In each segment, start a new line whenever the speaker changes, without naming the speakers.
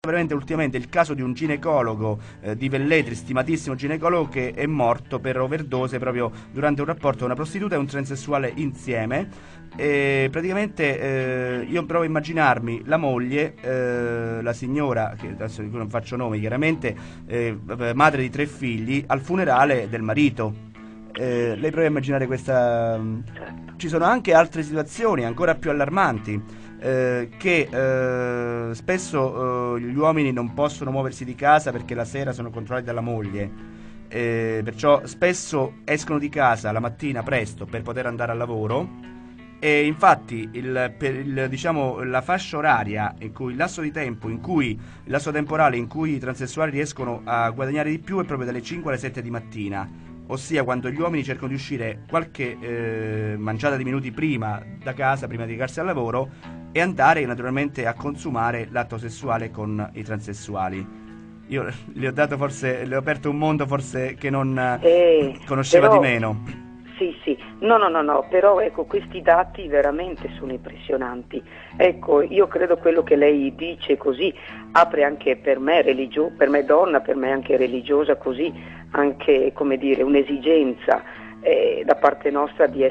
veramente ultimamente il caso di un ginecologo di Velletri, stimatissimo ginecologo, che è morto per overdose proprio durante un rapporto con una prostituta e un transessuale insieme. E praticamente io provo a immaginarmi la moglie, la signora, che adesso di cui non faccio nomi chiaramente, madre di 3 figli, al funerale del marito. Lei prova a immaginare questa. Ci sono anche altre situazioni ancora più allarmanti. Che spesso gli uomini non possono muoversi di casa perché la sera sono controllati dalla moglie, perciò spesso escono di casa la mattina presto per poter andare al lavoro, e infatti diciamo, la fascia oraria in cui il lasso di tempo il lasso temporale in cui i transessuali riescono a guadagnare di più è proprio dalle 5 alle 7 di mattina, ossia quando gli uomini cercano di uscire qualche manciata di minuti prima da casa, prima di recarsi al lavoro, e andare naturalmente a consumare l'atto sessuale con i transessuali. Io le ho aperto un mondo forse che non conosceva
però,
di meno.
Sì, no, però ecco, questi dati veramente sono impressionanti. Ecco, io credo quello che lei dice così apre anche per me, per me donna, per me anche religiosa, così anche, come dire, un'esigenza da parte nostra di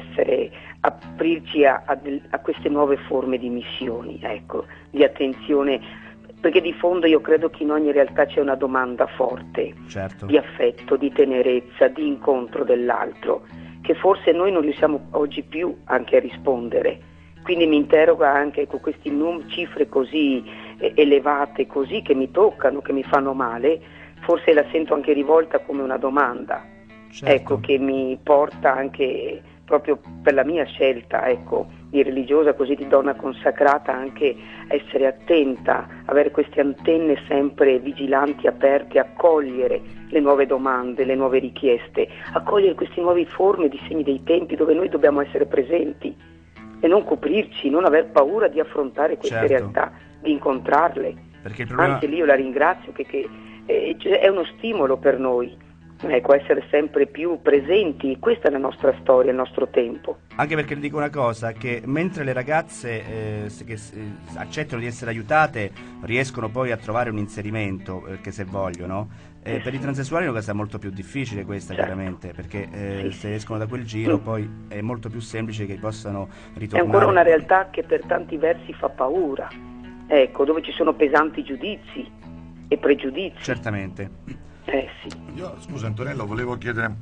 aprirci a queste nuove forme di missioni, ecco, di attenzione, perché di fondo io credo che in ogni realtà c'è una domanda forte,
certo,
di affetto, di tenerezza, di incontro dell'altro, che forse noi non riusciamo oggi più anche a rispondere. Quindi mi interroga anche con queste cifre così elevate, così che mi toccano, che mi fanno male, forse la sento anche rivolta come una domanda.
certo.
Ecco, che mi porta anche proprio per la mia scelta, ecco, di religiosa, così di donna consacrata, anche essere attenta, avere queste antenne sempre vigilanti, aperte, accogliere le nuove domande, le nuove richieste, accogliere queste nuove forme di segni dei tempi dove noi dobbiamo essere presenti e non coprirci, non aver paura di affrontare queste
certo.
realtà, di incontrarle.
Perché il problema...
Anzi, lì io la ringrazio che è uno stimolo per noi. Ecco, essere sempre più presenti, questa è la nostra storia, il nostro tempo.
Anche perché le dico una cosa, che mentre le ragazze accettano di essere aiutate, riescono poi a trovare un inserimento, che se vogliono, per i transessuali è una cosa molto più difficile questa, certo. Chiaramente, perché se escono da quel giro poi è molto più semplice che possano ritornare.
È ancora una realtà che per tanti versi fa paura, ecco, dove ci sono pesanti giudizi e pregiudizi.
Certamente.
Sì.
Io, scusa Antonello, volevo chiedere,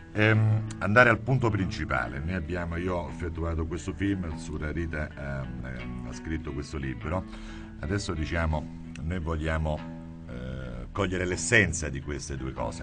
andare al punto principale. Io ho effettuato questo film, Sura Rita ha scritto questo libro. Adesso noi vogliamo cogliere l'essenza di queste due cose.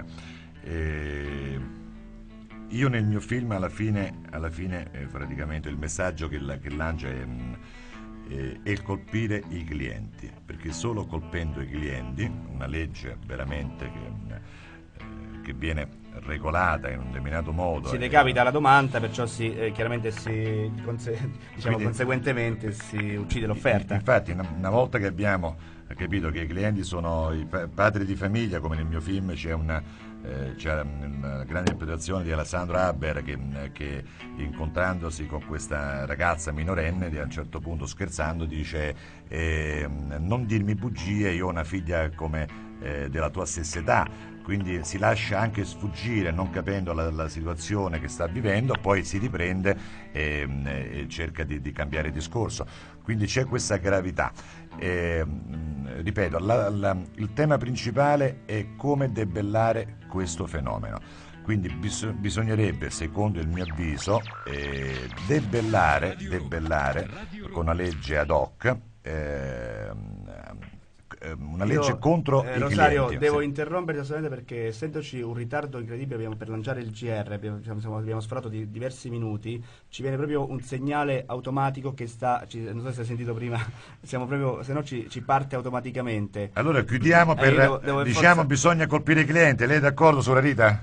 Io nel mio film alla fine praticamente il messaggio che lancia è il colpire i clienti, perché solo colpendo i clienti, una legge veramente che viene regolata in un determinato modo,
si decapita la domanda, perciò chiaramente conseguentemente si uccide l'offerta.
Infatti una volta che abbiamo capito che i clienti sono i padri di famiglia, come nel mio film c'è una grande interpretazione di Alessandro Haber che incontrandosi con questa ragazza minorenne a un certo punto, scherzando, dice non dirmi bugie, io ho una figlia come della tua stessa età. Quindi si lascia anche sfuggire, non capendo la situazione che sta vivendo, poi si riprende e cerca di cambiare discorso. Quindi c'è questa gravità. Ripeto, il tema principale è come debellare questo fenomeno. Quindi bisognerebbe, secondo il mio avviso, debellare con una legge ad hoc, una legge contro i
Rosario,
clienti.
devo interromperti assolutamente, perché essendoci un ritardo incredibile per lanciare il GR, abbiamo sforato di diversi minuti, ci viene proprio un segnale automatico che non so se hai sentito prima, se no ci parte automaticamente.
Allora chiudiamo bisogna colpire i clienti. Lei è d'accordo, Sora Rita?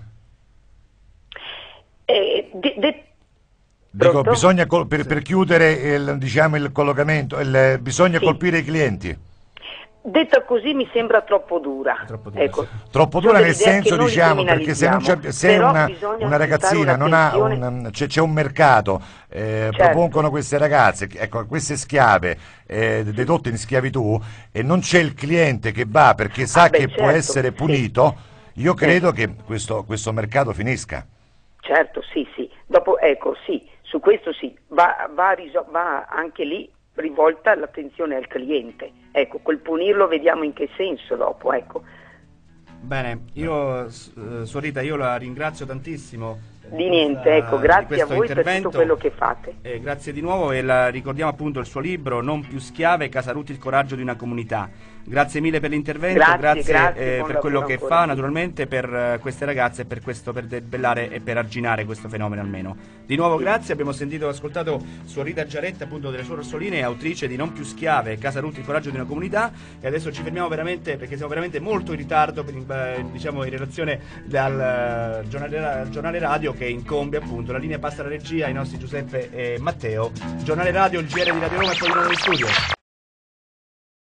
Dico, bisogna per chiudere il collocamento, bisogna colpire i clienti.
Detta così mi sembra troppo dura.
Troppo dura,
Ecco.
Troppo dura nel
Dell'idea
senso,
che noi
diciamo, perché se, se
però
una
bisogna
ragazzina non ha c'è un mercato,
Certo.
propongono queste ragazze, ecco, queste schiave dedotte in schiavitù, e non c'è il cliente che va perché sa che può
certo,
essere
sì.
punito, io credo che questo mercato finisca.
Certo, sì, sì. Dopo, ecco, sì, su questo sì, va anche lì rivolta l'attenzione al cliente. Ecco, col punirlo vediamo in che senso dopo, ecco.
Bene, io Suor Rita, io la ringrazio tantissimo.
Di niente, ecco, grazie a voi per tutto quello che fate.
Grazie di nuovo, e ricordiamo appunto il suo libro Non più schiave, Casarutti, il coraggio di una comunità. Grazie mille per l'intervento, grazie per quello che fa naturalmente per queste ragazze, per debellare e per arginare questo fenomeno almeno. Di nuovo grazie, abbiamo ascoltato Suor Rita Giaretta, appunto delle Suore Orsoline, autrice di Non più schiave, Casarutti, il coraggio di una comunità, e adesso ci fermiamo veramente perché siamo veramente molto in ritardo diciamo in relazione al giornale radio che incombe appunto. La linea passa alla regia ai nostri Giuseppe e Matteo. Giornale radio, il GR di Radio Roma e poi di nuovo in studio.